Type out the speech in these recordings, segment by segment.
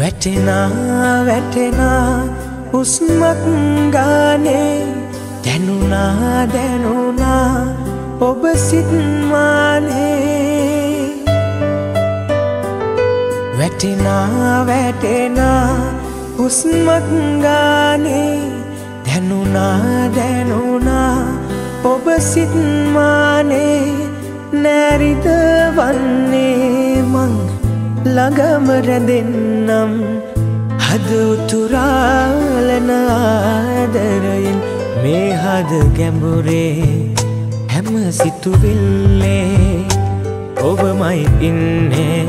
වැටෙනා හුස්මක් ගානේ දැනුණා ඔබ සිත් මානේ වැටෙනා හුස්මක් ගානේ දැනුණා ඔබ සිත් මානේ නැරිද වන්නේ මං ළඟම රැඳෙන්නම් හද උතුරාලන ආදරයෙන් මේ හද ගැඹුරේ හැම සිතුවිල්ලේ ඔබමයි ඉන්නේ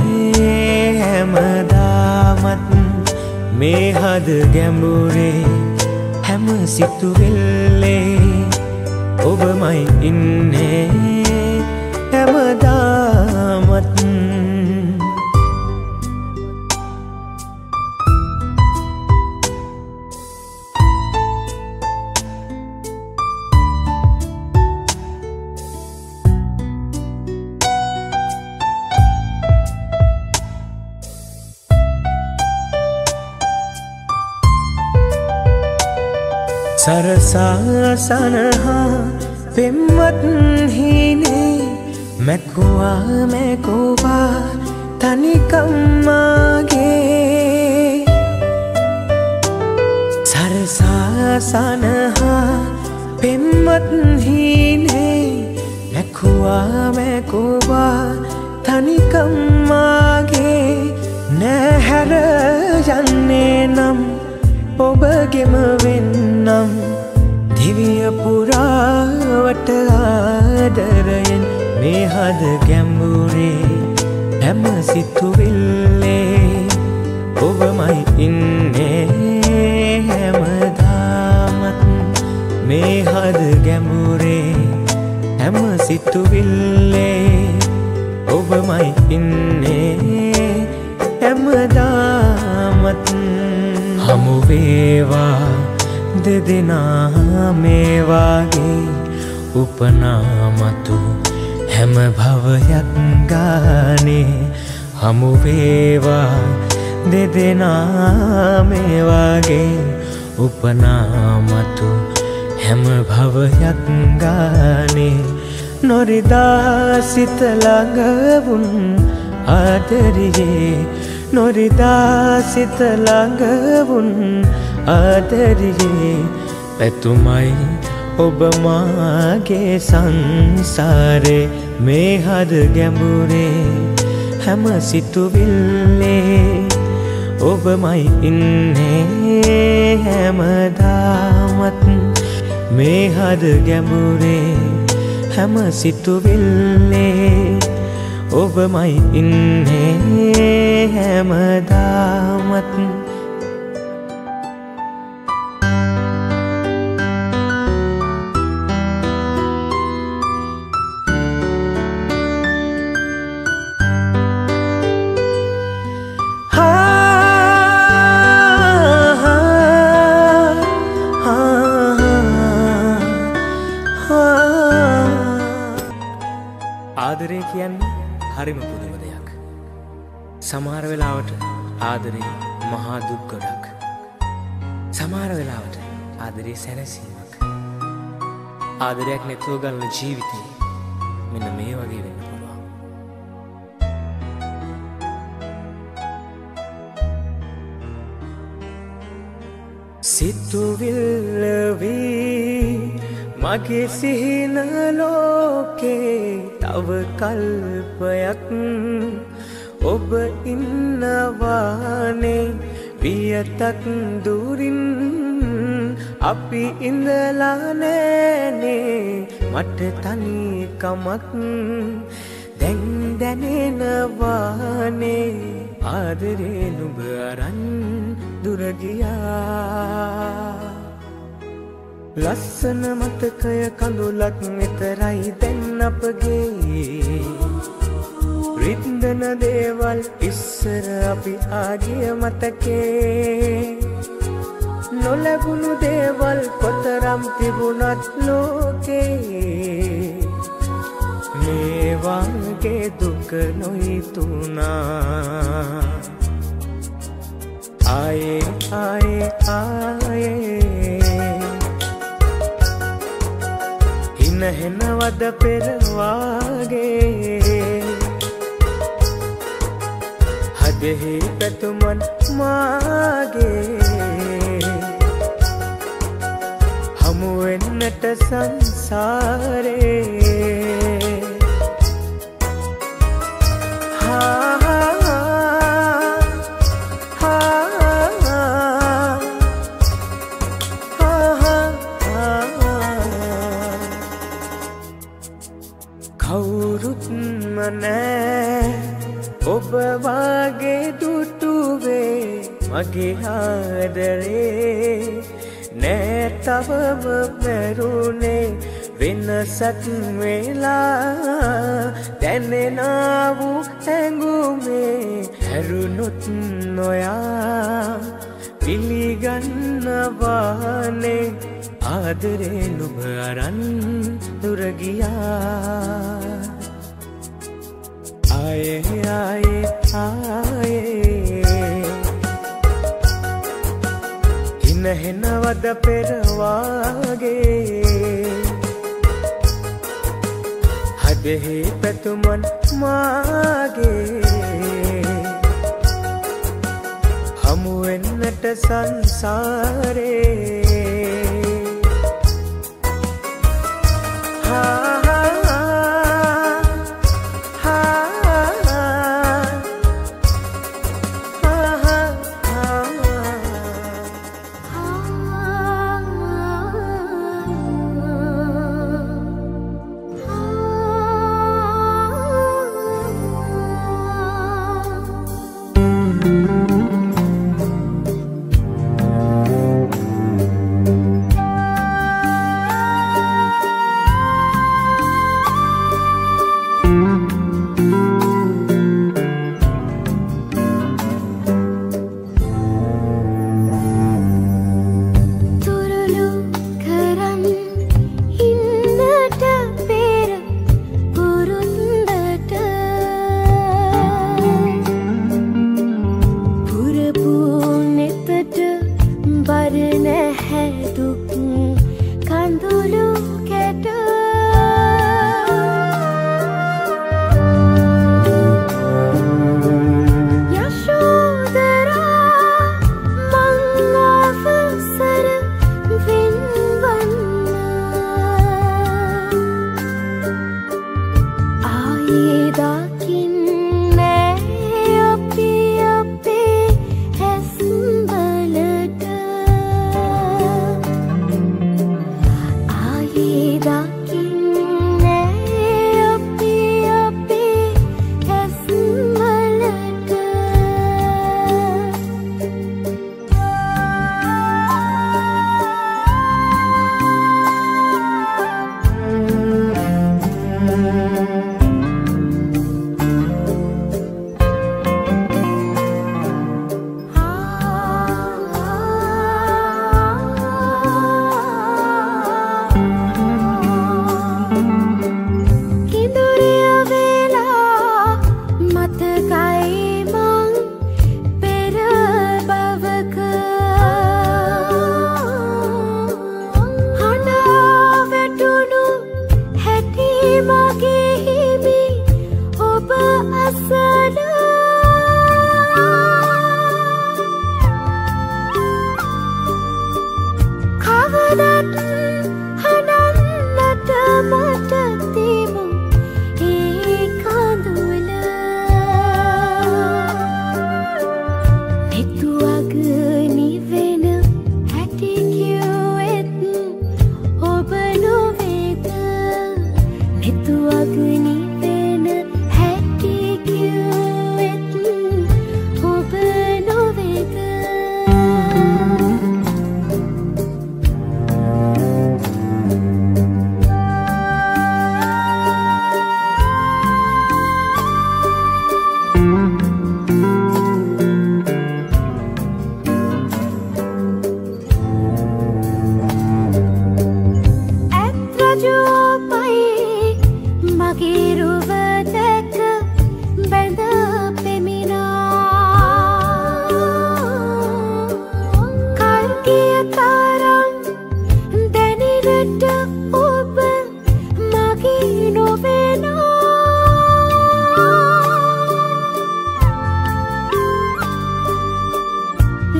හැමදාමත් මේ හද ගැඹුරේ හැම සිතුවිල්ලේ ඔබමයි ඉන්නේ හැමදාමත් सरसा सनहा पेम्मत हीने मैं कोबा तनिकम मागे सरसा सनहा पेम्मत हीने मैं कोबा तनिकम मागे नहर जन्ने नम ඔබගෙම වෙන්නම් දිවිය පුරාවට ආදරයෙන් මේ හද ගැඹුරේ හැම සිතුවිල්ලේ ඔබමයි ඉන්නේ හැමදාමත් මේ හද ගැඹුරේ හැම සිතුවිල්ලේ ඔබමයි ඉන්නේ හැමදාමත් හමු වේවා දෙදෙනා මේ වාගේ උපනාමතු හැම භවයක් ගානේ හමු වේවා දෙදෙනා මේ වාගේ උපනාමතු හැම භවයක් ගානේ නොරිදා සිත ළඟ වුන් ආදරියේ නොරිදා සිත ළඟ වුන් ආදරියේ පැතුමයි ඔබ මාගේ සංසාරේ මේ හද ගැඹුරේ හැම සිතුවිල්ලේ ඔබමයි ඉන්නේ හැමදාමත් මේ හද ගැඹුරේ හැම සිතුවිල්ලේ ඔබමයි ඉන්නේ හැමදාමත් ආදරය කියන්නේ හරිම පුදුම දෙයක්. සමහර වෙලාවට ආදරේ මහා දුක් ගොඩක්. සමහර වෙලාවට ආදරේ සැනසීමක්. ආදරයක් නැතුව ගන්න ජීවිතේ මෙන්න මේ වගේ වෙන්න පුළුවන්. සිතුවිල්ල වී මගේ සිහින ලෝකේ තව කල්පයක් ඔබ ඉන්නවානේ වියතක් දුරින් අපි ඉඳලා නෑනේ මට තනිකමක් දැන් දැනෙනවානේ ආදරේ නුඹ අරන් දුර ගියා ලස්සන මතකය කඳුලක් විතරයි දැන් අපගේ රිද්දන දේවල් ඉස්සර අපි ආගිය මතකේ නොලැබුණු දේවල් කොතරම් තිබුණත් ලෝකේ මේ වගේ දුක නොහිතුණා ආයේ ආයේ ආයේ හින හෙනවද පෙරවාගේ හදෙහි පැතුමන් මාගේ හමුවෙන්නට සංසාරේ කවුරුත්ම නෑ ඔබ වාගේ දුටුවේ මගේ ආදරේ නෑ තවම මැරුණේ වෙනසක් වෙලා දැනෙනා වූ හැඟුමේ හැරුණොත් නොයා පිළිගන්නවානේ ආදරේ නුඹ අරන් දුර ගියා ආයේ ආයේ ආයේ හින හෙනවද පෙරවාගේ හදෙහි පැතුමන් මාගේ හමුවෙන්නට සංසාරේ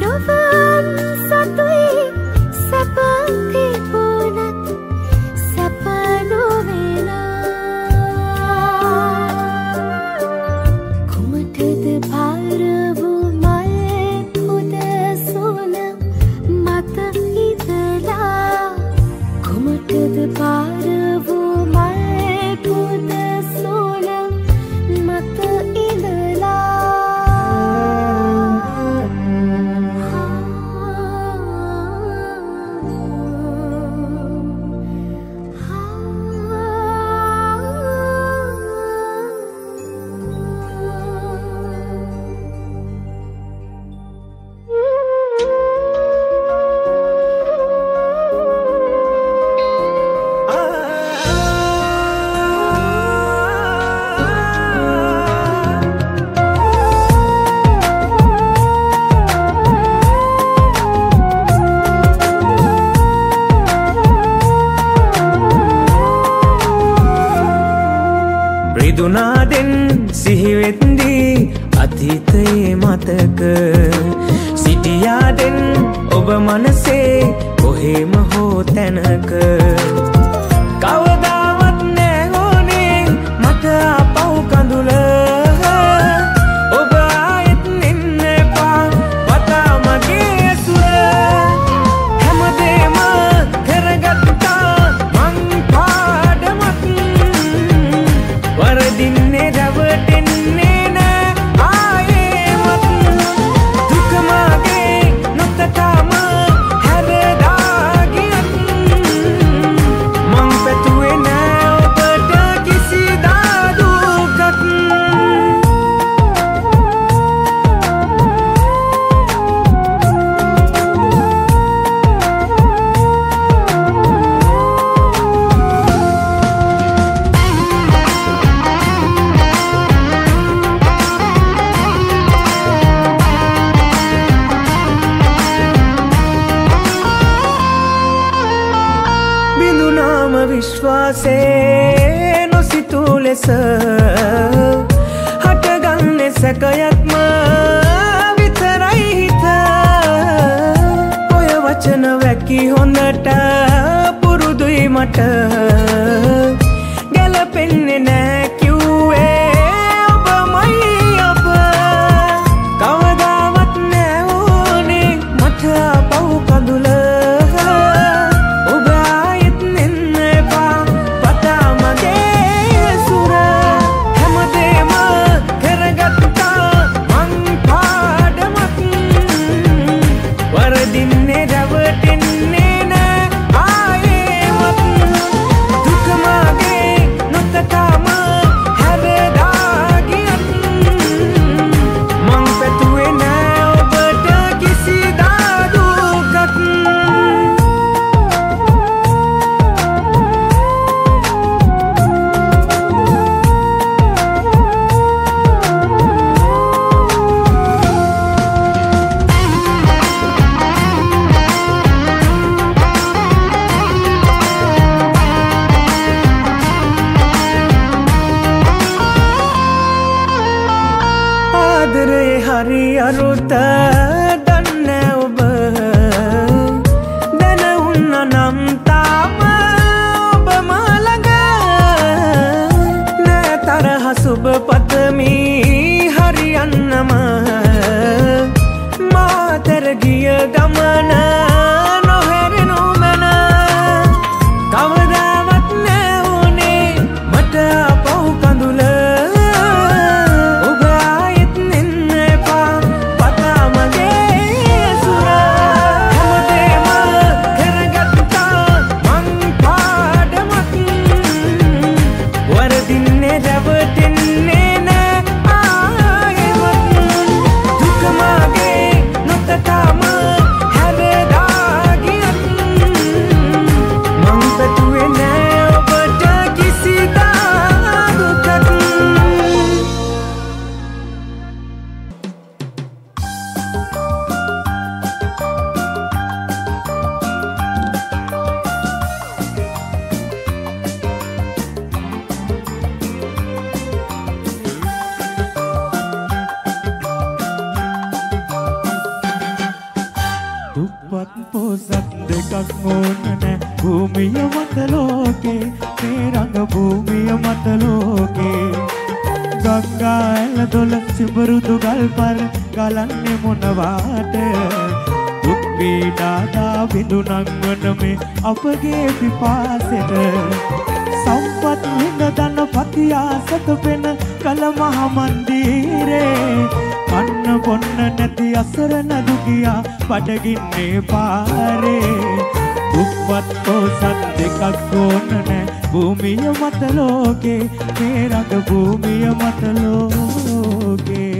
දුනාදෙන් සිහිවෙද්දී අතීතයේ මතක සිටියාදෙන් ඔබ මනසේ කොහෙම හෝ තැනක කවදාවත් නෑ ඕනේ මට ආපහු කඳුල ඔබ ආයෙත් එන්න එපා වතා මගේ ඇසුර හැමදේම කරගත්තා මං පාඩමක් වරදින්නේ රැවටෙන්නේ නෑ ආයෙමත් දුක මගේ නොතටම හැරදා ගියත් මං පැතුවේ නෑ ඔබට කිසිදා දුකක් බිඳුනාම විශ්වාසේ නොසිතූ ලෙස හටගන්නේ සැකයක්ම විතරයි හිත ඔය වචන වැකි හොඳට පුරුදුයි මට ගැලපෙන්නේ නෑ කිව්වේ ඔබමයි ඔබ කවදාවත් නෑ ඕනේ මට ආපහු කඳුල වරදින්නේ රැවටෙන්නේ නෑ ආයෙමත් දුක මගේ නොතටම හැරදා ගියත් මං පැතුවේ නෑ ඔබට කිසිදා දුකක් ආදරේ හරි අරුත දන්නේ ඔබ දැනුන්න නම් තාම ඔබ මළඟ නෑ තරහ සුබ පතමි හරියන්නම මාතර ගිය ගමන නොහැරෙනු මන කවදාවත් නෑ ඕනේ මට ආපහු කඳුල රැවටෙන්නේ නෑ ආයෙමත් දුක මගේ නොතටම හැරදා දුප්පත් පොසත් දෙකක් ඕන නැ භූමිය මත ලෝකේ මේ රඟ භූමිය මත ලෝකේ ගංගා ඇල දොල සිඹුරුදු ගල්පර ගලන්නේ මොනවාට දුක් පීඩා විඳුනන් වන මේ අපගේ පිපාසෙට සම්පත් විඳ දන පතියා සතපෙන කල මහ මන්දිරේ කන්න බොන්න නැති අසරණ දුකියා බඩගින්නේ පාරේ දුප්පත් පොසත් දෙකක් ඕන නැ භූමිය මත ලෝකේ මේ රඟ භූමිය මත ලෝකේ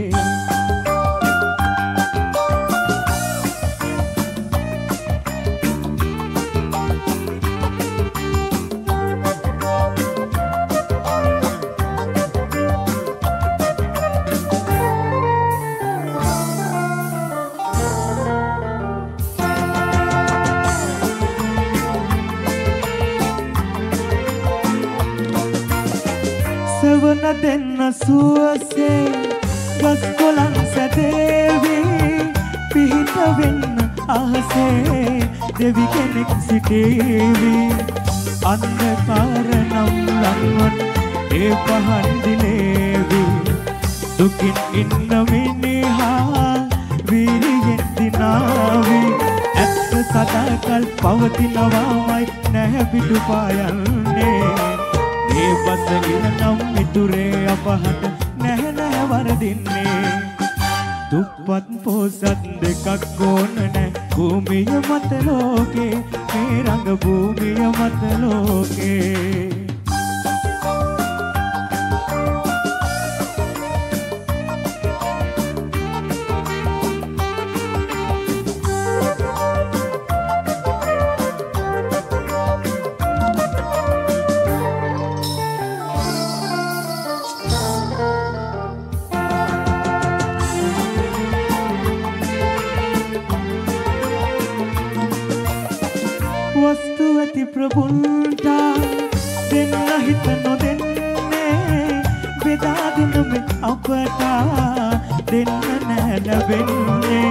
සවන දෙන්න සුවසේ ගස් කොළන් සැදේවි පිහිට වෙන්න අහසේ දෙවි කෙනෙක් සිටේවි අන්ධකාර නම් ලන්වන් ඒ පහන් දිනේවි දුකින් ඉන්න මිනිහා වීරියෙන් දිනාවි ඇත්ත සදාකල් පවතිනවාමයි නැහැ පිටු පායන්නේ ඒ බසගින නම් මිතුරේ අපහට නැහැ නැහැ වරදින්නේ දුප්පත් පොසත් දෙකක් ඕන නැ භූමිය මත ලෝකේ මේ රඟ භූමිය මත ලෝකේ වස්තු ඇති ප්‍රබුන්ටා දෙන්න හිත නොදෙන්නේ බෙදා දෙනමෙ අපට දෙන්න නෑ ලැබෙන්නේ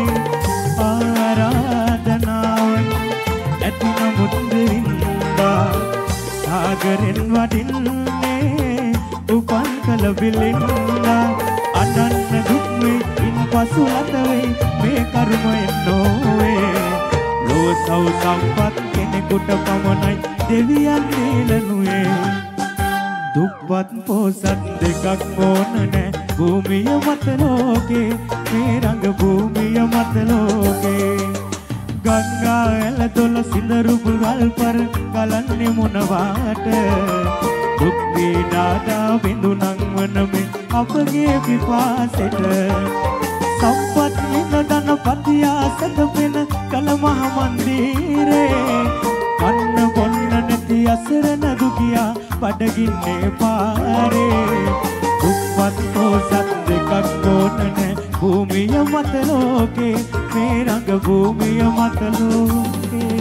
ආරාධනාවන් ඇති නමුත් දෙවින්දා සාගරෙන් වටින්නේ උපන් කල බිලින්දා අනන්න දුක්වේ ඉන් පසු අතවෙයි මේ කර්මයෙන් නොවේ ලෝ සව් සම්පත් කෙනෙකුට පමණයි දෙවියන් දීලනුවේ දුප්පත් පොසත් දෙකක් ඕන නැ භූමිය මත ලෝකේ මේ රඟ භූමිය මත ලෝකේ ගංගා ඇල දොල සිඳරුපු ගල්පර ගලන්නේ මොනවාට දුක් පීඩා විඳුනන් වන මේ අපගේ පිපාසෙට සම්පත් විඳන පතියා සතපෙන කල මහ මන්දිරේ කන්න බොන්න නැති අසරණ දුකියා බඩගින්නේ පාරේ දුප්පත් පොසත් දෙකක් ඕන නැ භූමිය මත ලෝකේ මේ රඟ භූමිය මත ලෝකේ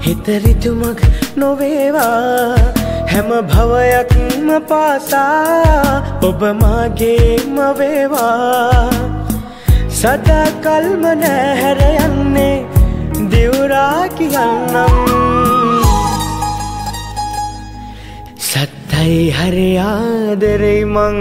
හිතරිතුමක් නොවේවා හැම භවයක්ම පාසා ඔබ මාගේම වේවා සදා කල්ම නැහැර යන්නේ දිවුරා කියන්නම් සත්තයි හරි ආදරෙයි මං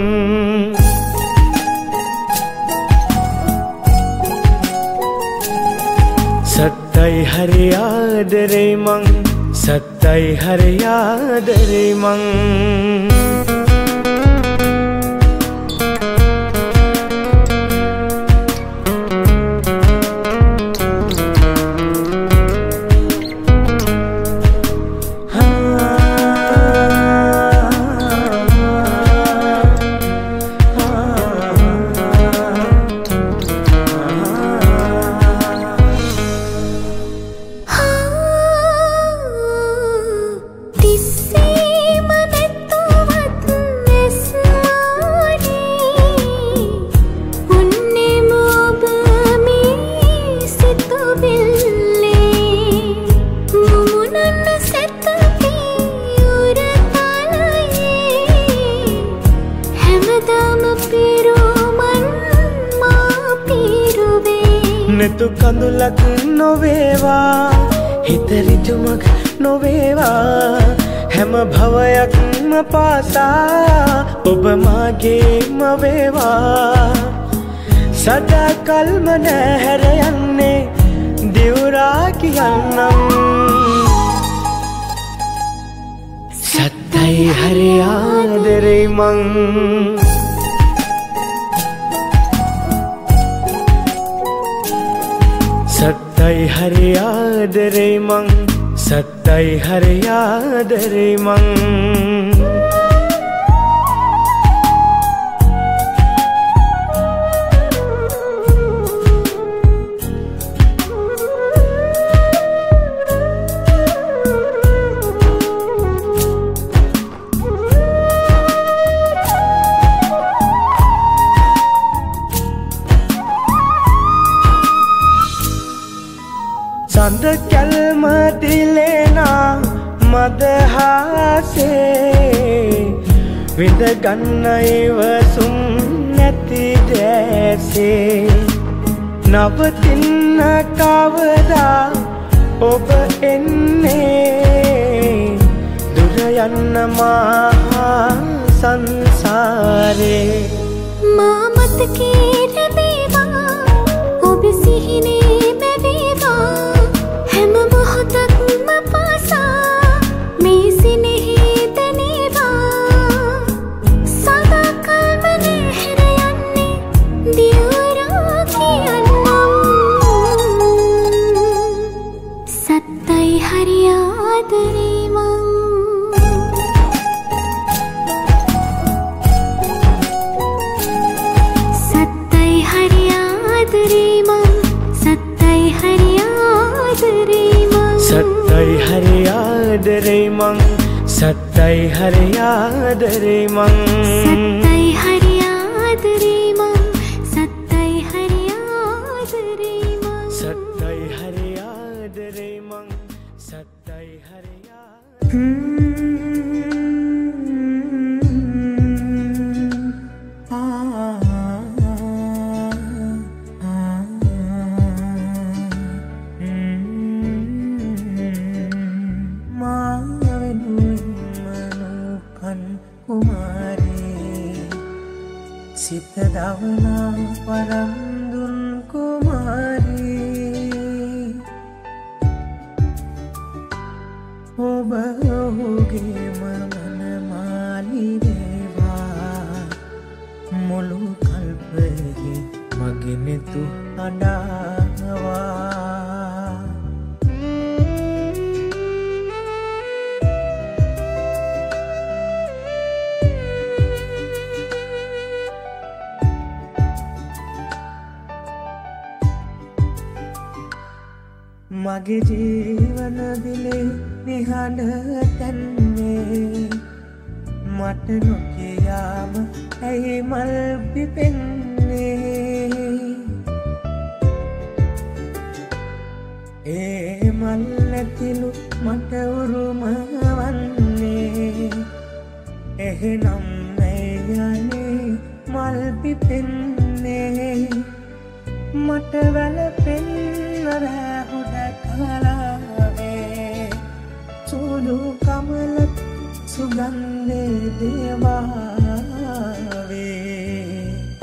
සත්තයි හරි ආදරෙයි මං සත්තයි හරි ආදරෙයි මං නෙතු කඳුලක් නොවේවා හිතරිතුමක් නොවේවා හැම භවයක්ම පාසා ඔබ මාගේම වේවා සදා කල්ම නැහැර යන්නේ දිවුරා කියන්නම් සත්තයි හරි ආදරෙයි මං සත්තයි හරි ආදරෙයි මං සත්තයි හරි ආදරෙයි මං සඳ කැල්ම දිලේනා මදහාසේ විඳ ගන්න ඉවසුම් නැති දැසේ නවතින්න කවදා ඔබ එන්නේ දුර යන්න මහා සංසාරේ මා මතකේ රැඳේවා ඔබ සිහිනේ මැවේවා හැම මොහොතක්ම පාසා මේ සිනෙහි දැනේවා සදා කල්ම නැහැර යන්නේ දිවුරා කියන්නම් සත්තයි හරි ආදරෙයි මං සත්තයි හරි ආදරෙයි මං සත්තයි හරි ආදරෙයි මං සත්තයි හරි ආදරෙයි මං සත්තයි හරි ආදරෙයි මං සත්තයි හරි ආදරෙයි මං සත්තයි හරි ආදරෙයි මං සත්තයි හරි ආදරෙයි මං සත්තයි හරි සිත දවනා පරම්දුන් කුමාරී ඔබ ඔහුගේ මනමාලි වේවා මුළු කල්පයෙහි මගේ නෙතු අඬාවා මගේ ජීවන දිලේ නිහඬ තැන්නේ මට නොකියාම ඇයි මල් පිපෙන්නේ ඒ මල් නැතිලු මට උරුම වන්නේ එහෙනම් යන්නේ මල් පිපෙන්නේ මට වැළපෙන්න රැහුඩ කලාවේ සුදු කමල සුගන්ධේ දේවාවේ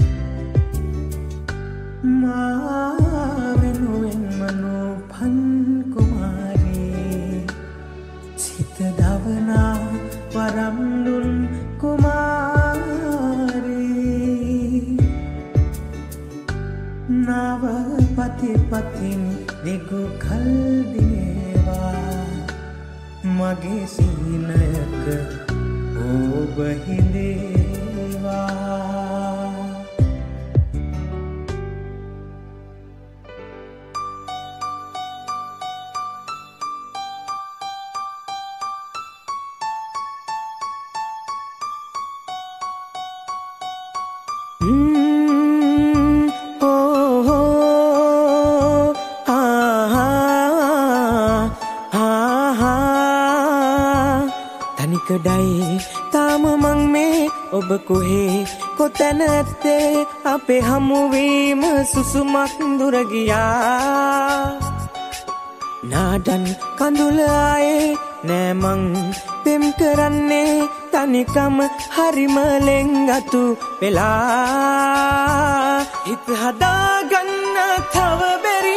මා වෙනුවෙන් මනෝපන් කුමාරී සිත දවනා වරම් දුන් කුමාරී නව පතිපතින් දිගු කල් දිනේවා මගේ සීනයක ඔබ හිඳේවා තනිකඩයි තාම මං මේ ඔබ කොහේ කොතැන ඇත්තේ අපේ හමුවීම සුසුමක් දුර ගියා නාඩන් කඳුල ආයේ නෑ මං පෙම් කරන්නේ තනිකම හරිම ලෙන්ගතු වෙලා හිත හදාගන්න තව බැරි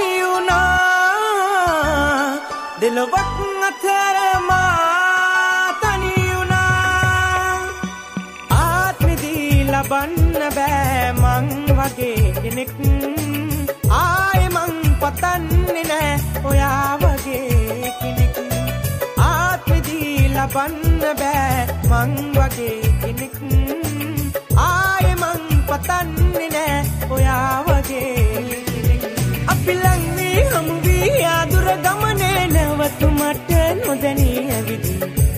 වුණා දෙලොවක් අතර මා තනි වුණා ආත්මෙදී ලබන්න බෑ මං වගේ කෙනෙක් ආයේ මං පතන්නේ නෑ ඔයා වගේ කෙනෙක් ආත්මෙදී ලබන්න බෑ මං වගේ කෙනෙක් ආයේ මං පතන්නේ නෑ ඔයා වගේ කෙනෙක් අපි ළඟ වී හමු වී ආදුර ගමනේ නැවතුමට නොදැනී ඇවිදි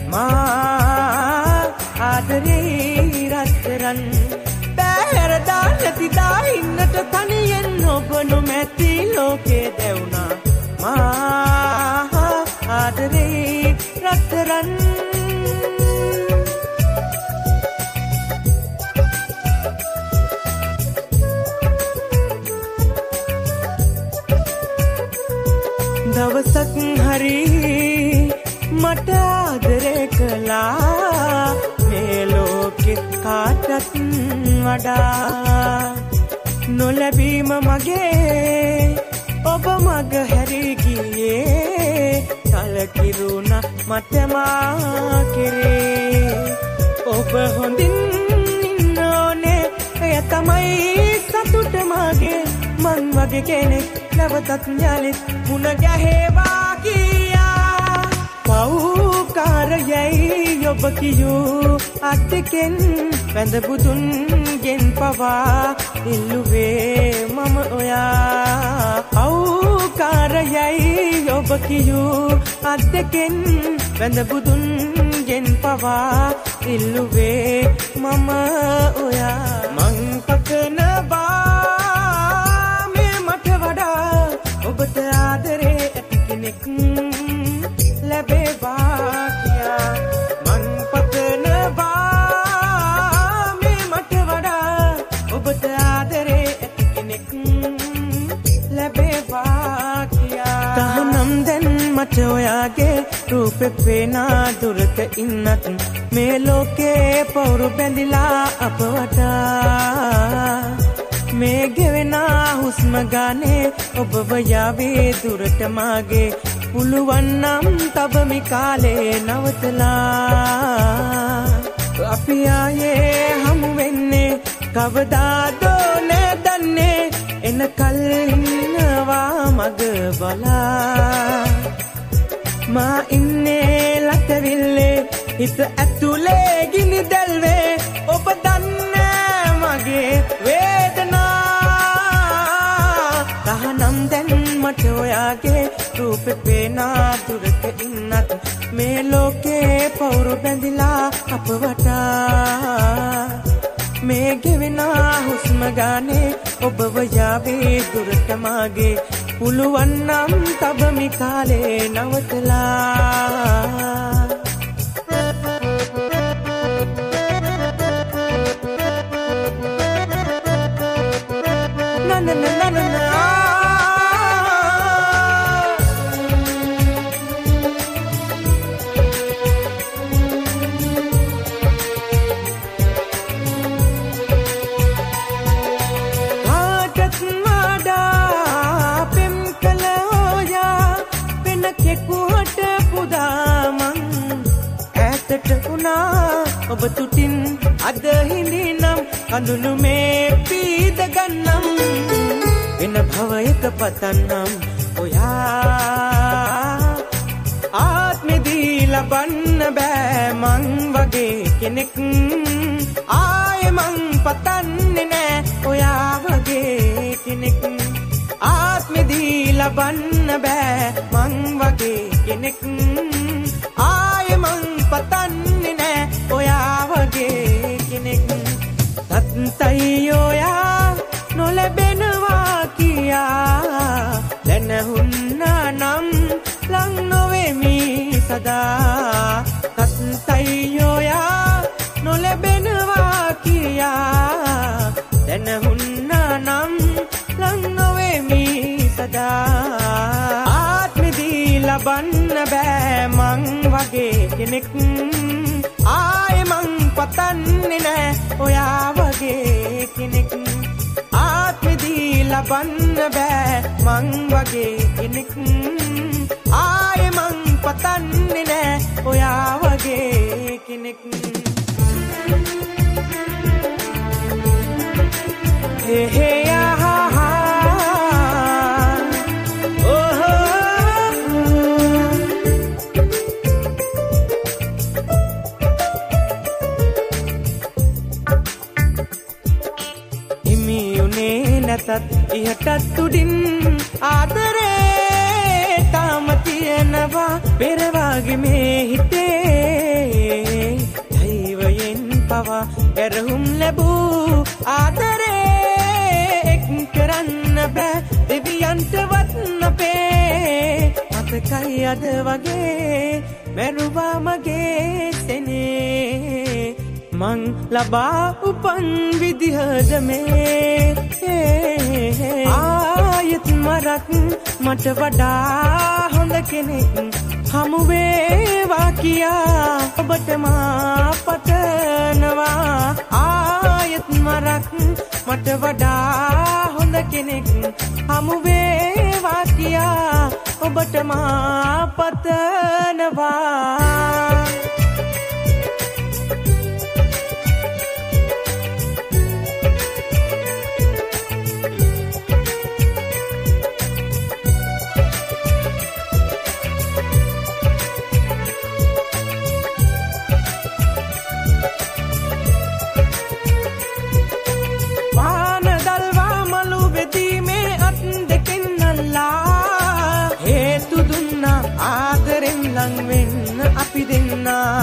මා ආදරේ රත්තරන් බෑරදා නැතිදා ඉන්නට තනියෙන් ඔබ නොමැති ලෝකේ දැවුනා මා ආදරේ රත්තරන් දවසක් හරි මට ආදරේ කළා මේ ලෝකෙ කාටත් වඩා නොලැබීම මගේ ඔබ මග හැරි ගියේ කලකිරුණ මට මා කෙරේ ඔබ හොඳින් ඉන්න ඕනේ එය තමයි සතුට මගේ මං වගේ කෙනෙක් නැවතත් ඥාලෙත් මුණ ගැහේවා කියා පව්කාරයයි ඔබ කියූ අත්කෙන් වැඳ බුදුන්ගෙන් පවා ඉල්ලුවේ මම ඔයා පව්කාරයයි ඔබ කියූ අත්කෙන් වැඳ බුදුන්ගෙන් පවා ඉල්ලුවේ මම ඔයා මං පතනවා ඔබට ආදරේ ඇති කෙනෙක් ලැබේවා කියා මං පතනවා මේ මට වඩා ඔබට ආදරේ ඇති කෙනෙක් ලැබේවා කියා තහනම් දැන් මට ඔයාගේ රූපේ පේනා දුරක ඉන්නත් මේ ලෝකේ පවුරු බැඳිලා අප වටා මේ ගෙවෙන හුස්ම ගානේ ඔබව යාවේ දුරට මාගේ පුළුවන් නම් තවමි කාලේ නවතලා අපි ආයේ හමු වෙන්නේ කවදාදෝ නැදන්නේ එනකල් ඉන්නවා මග බලා මා ඉන්නේ ලතවිල්ලේ හිත ඇතුලේ ගිනි දැල්වේ ඔබ දන්නේ මගේ තහනම් දැන් මට ඔයාගේ රූපේ පේනා දුරක ඉන්නත් මේ ලෝකේ පවුරු බැඳිලා අප වටා මේ ගෙවෙන හුස්ම ගානේ ඔබව යාවේ දුරට මාගේ පුළුවන් නම් තබමි කාලේ නවතලා ඔබ තුටින් අද හිඳිනම් හඳුනු මේ පීද ගන්නම් වෙන භවයක පතන්නම් ඔයා ආත්මෙදී ලබන්න බෑ මං වගේ කෙනෙක් ආයේ මං පතන්නේ නෑ ඔයා වගේ කෙනෙක් ආත්මෙදී ලබන්න බෑ මං වගේ කෙනෙක් ආයේ මං පතන්නේ නෑ ඔයා වගේ කෙනෙක් තත්තයි ඔයා නොලැබෙනවා කියා දැනහුන්නා නම් ලං නොවෙමි සදා තත්තයි ඔයා නොලැබෙනවා කියා දැනහුන්නා නම් ලං නොවෙමි සදා ආත්මෙදී ලබන්න බෑ මං වගේ කෙනෙක් ආයේ මං පතන්නේ නෑ ඔයා වගේ කෙනෙක් ආත්මෙදී ලබන්න බෑ මං වගේ කෙනෙක් ආයේ මං පතන්නේ නෑ ඔයා වගේ කෙනෙක් හේ හේ ආහා නැතත් ඉහටත් උඩින් ආදරේ තාම තියෙනවා පෙරවාගේ මේ හිතේ දෛවයෙන් පවා ඇරහුම් ලැබූ ආදරේ එක් කරන්න බෑ දෙවියන්ටවත් අපේ මතකයි අද වගේ මැරුවා මගේ සෙනේ මං ලබා උපන් විදිහද මේ ආයෙත් මරක් මට වඩා හොඳ කෙනෙක් හමු වේවා කියා ඔබට මා පතනවා ආයෙත් මරක් මට වඩා හොඳ කෙනෙක් හමු වේවා කියා ඔබට මා පතනවා ලං වෙන්න අපි දෙන්නා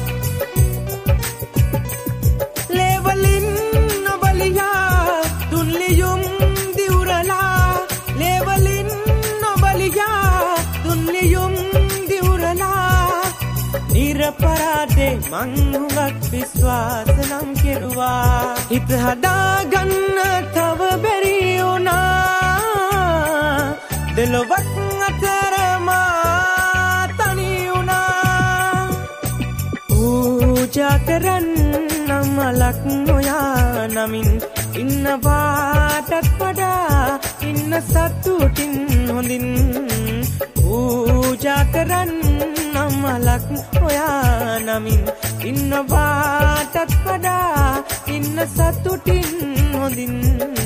ලේවලින් නොබලියා දුන්ලියුම් දිවුරලා ලේවලින් නොබලියා දුන්ලියුම් දිවුරලා නිරපරාදේ මං හුඟක් විශ්වාස නම් කෙරුවා හිත හදාගන්න තව බැරි වුණා දෙලොවක් අතරමා පූජා කරන්නම් මලක් නොයා නමින් ඉන්නවාටත් වඩා ඉන්න සතුටින් හොඳින් පූජා කරන්නම් මලක් නොයා නමින් ඉන්නවාටත් වඩා ඉන්න සතුටින් හොඳින්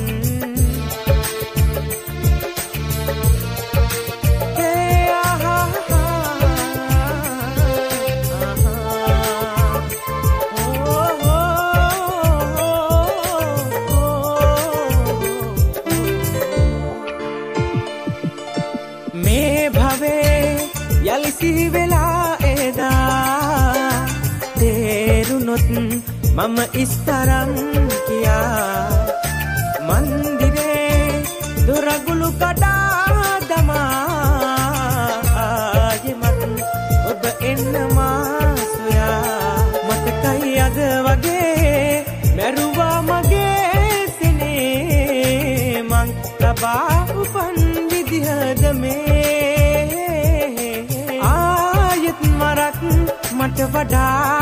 යලිසි වෙලා එදා තේරුනොත් මම ඉස්තරම් කියා මන්දිරේ දොරගුළු කඩා මට වඩා